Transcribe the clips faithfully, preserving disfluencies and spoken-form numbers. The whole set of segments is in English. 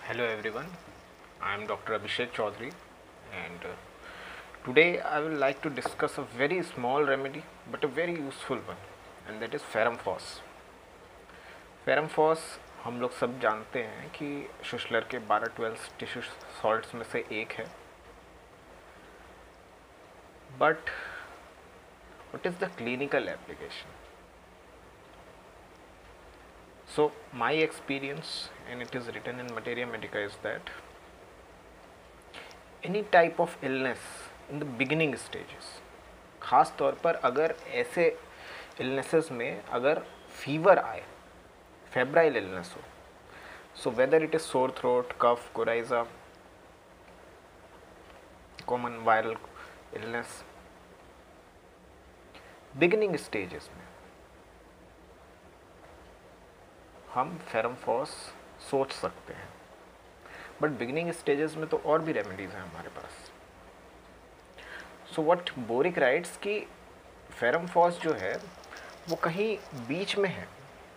Hello everyone, I am Doctor Abhishek Chaudhary and uh, today I would like to discuss a very small remedy but a very useful one, and that is Ferrum Phos. Ferrum Phos हम लोग सब जानते हैं कि शुशलर के बारह twelve tissue salts में से एक है, but what is the clinical application? So my experience, and it is written in Materia Medica, is that any type of illness in the beginning stages, खास तौर पर अगर ऐसे illnesses में अगर फीवर आए, फेब्राइल इलनेस हो, so whether it is sore throat, cough, coryza, common viral illness, beginning stages में हम फेरम फॉस सोच सकते हैं, बट बिगिनिंग स्टेजेस में तो और भी रेमेडीज़ हैं हमारे पास. सो व्हाट बोरिक राइट्स कि फेरम फॉस जो है वो कहीं बीच में है.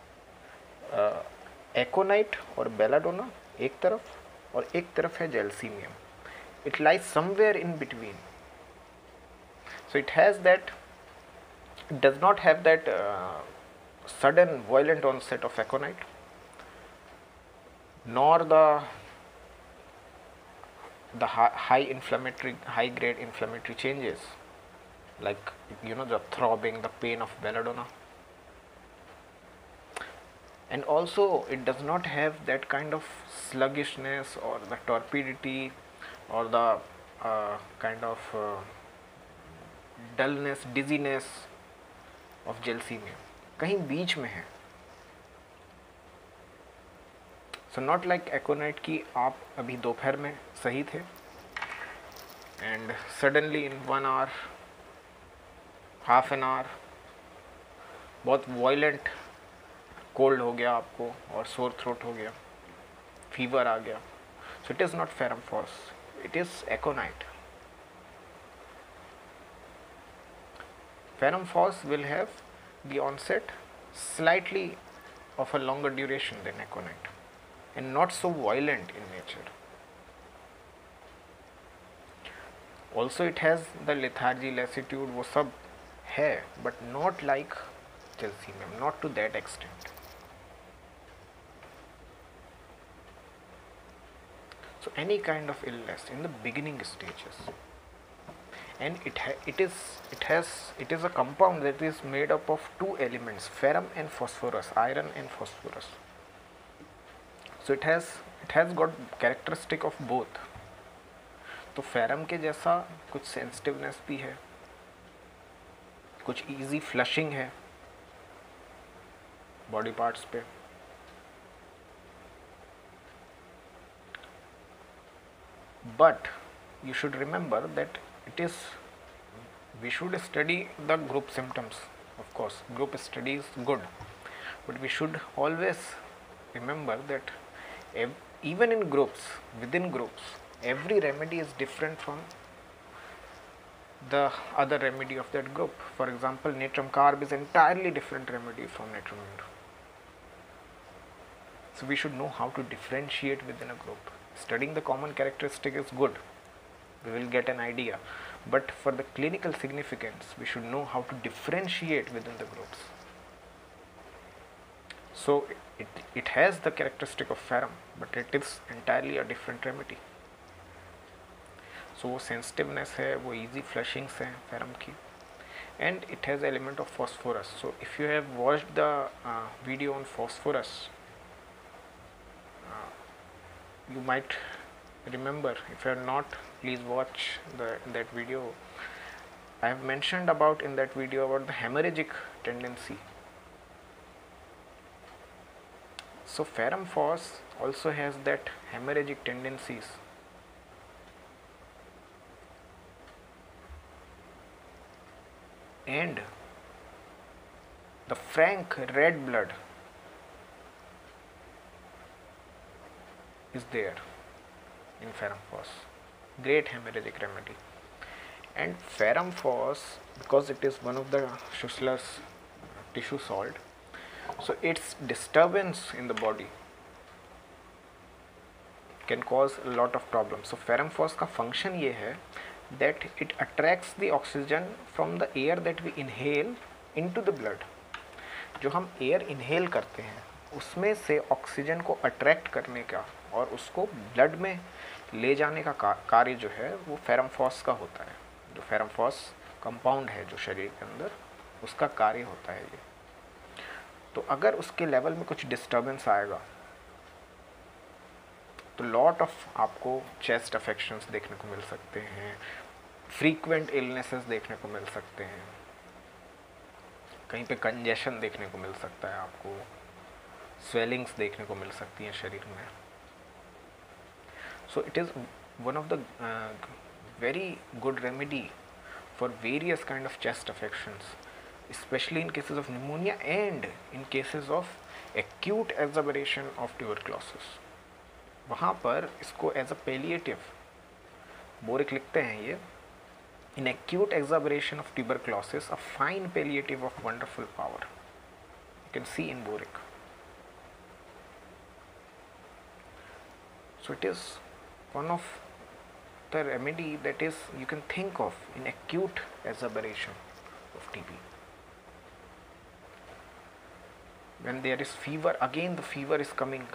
एकोनाइट और बेलाडोना एक तरफ और एक तरफ है gelsemium. It lies somewhere in between. So it has that, it does not have that uh, sudden violent onset of aconite, nor the the high, high inflammatory high grade inflammatory changes like you know the throbbing, the pain of belladonna, and also it does not have that kind of sluggishness or the torpidity or the uh, kind of uh, dullness, dizziness of gelsemium. कहीं बीच में है. So not like एकोनाइट की आप अभी दोपहर में सही थे and suddenly in one hour, half an hour बहुत वायलेंट कोल्ड हो गया आपको और सोर थ्रोट हो गया, फीवर आ गया. So it is not ferrum phos, it is aconite. Ferrum Phos will have the onset slightly of a longer duration than aconite and not so violent in nature. Also it has the lethargy, lassitude, वो सब है, but not like Gelsemium, not to that extent. So any kind of illness in the beginning stages, and it ha it is it has it is a compound that is made up of two elements, ferrum and phosphorus, iron and phosphorus. So it has it has got characteristic of both. तो ferrum के जैसा कुछ sensitiveness भी है, कुछ easy flushing है body parts पे, but you should remember that it is, we should study the group symptoms. Of course group study is good, but we should always remember that ev even in groups, within groups, every remedy is different from the other remedy of that group. For example, natrum carb is entirely different remedy from natrum mineral. So we should know how to differentiate within a group. Studying the common characteristic is good, we will get an idea, but for the clinical significance we should know how to differentiate within the groups. So it, it has the characteristic of ferrum, but it is entirely a different remedy. So वो sensitiveness है, वो easy flushings है ferrum की, and it has element of phosphorus. So if you have watched the uh, video on phosphorus, uh, you might remember. If you are not, please watch the that video. I have mentioned about in that video about the hemorrhagic tendency. So Ferrum Phos also has that hemorrhagic tendencies. And the frank red blood is there in Ferrum Phos. Great hemorrhagic remedy. And Ferrum Phos, because it is one of the Schussler's tissue salt, so its disturbance in the body can cause lot of problem. So ferrum phos का function ये है that it attracts the oxygen from the air that we inhale into the blood. जो हम air inhale करते हैं उसमें से oxygen को अट्रैक्ट करने का और उसको ब्लड में ले जाने का कार्य जो है वो फेरम फॉस का होता है. जो फेरम फॉस कंपाउंड है जो शरीर के अंदर, उसका कार्य होता है ये. तो अगर उसके लेवल में कुछ डिस्टर्बेंस आएगा तो लॉट ऑफ आपको चेस्ट अफेक्शंस देखने को मिल सकते हैं, फ्रीक्वेंट इलनेसेस देखने को मिल सकते हैं, कहीं पे कंजेशन देखने को मिल सकता है, आपको स्वेलिंग्स देखने को मिल सकती हैं शरीर में. So it is one of the very good remedy for various kind of chest affections, especially in cases of pneumonia and in cases of acute exacerbation of tuberculosis. वहाँ पर इसको एज अ palliative, बोरिक लिखते हैं ये, in acute exacerbation of tuberculosis a fine palliative of wonderful power, you can see in Boric. So it is one of the remedy that is you can think of in acute exacerbation of T B. When there is fever, again the fever is coming,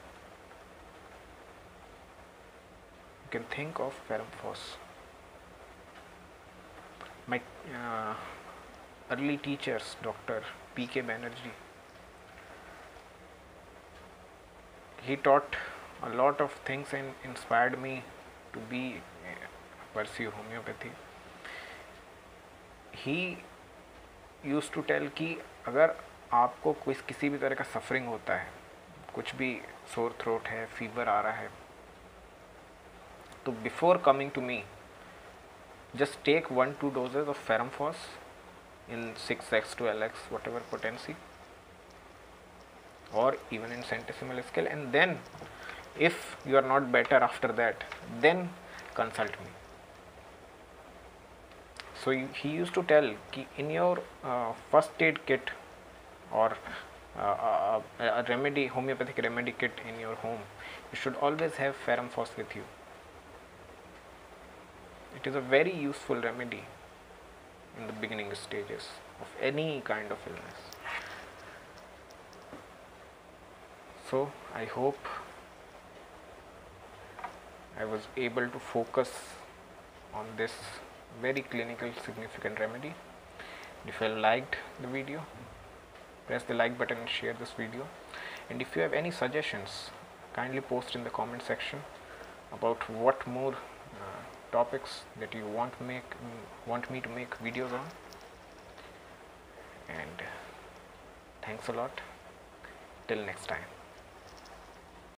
you can think of ferum fos. My uh, early teachers, Doctor P K Banerjee, he taught a lot of things and inspired me to be uh, pursue homeopathy. He used to tell कि अगर आपको कोई किसी भी तरह का suffering होता है, कुछ भी सोर थ्रोट है, फीवर आ रहा है, तो before coming to me just take one two doses of ferrum phos in six x to L x whatever potency or even in centesimal scale, and then if you are not better after that, then consult me. So he used to tell ki in your uh, first aid kit or uh, a, a remedy, homeopathic remedy kit in your home, you should always have ferum fos with you. It is a very useful remedy in the beginning stages of any kind of illness. So I hope I was able to focus on this very clinical significant remedy. If you liked the video, press the like button and share this video. And if you have any suggestions, kindly post in the comment section about what more uh, topics that you want to make want me to make videos on. And thanks a lot. Till next time.